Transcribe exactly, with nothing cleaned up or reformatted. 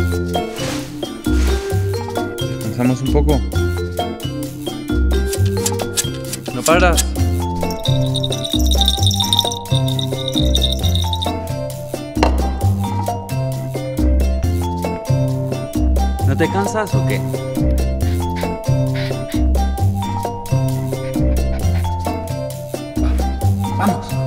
Descansamos un poco. No paras. ¿No te cansas o qué? Vamos.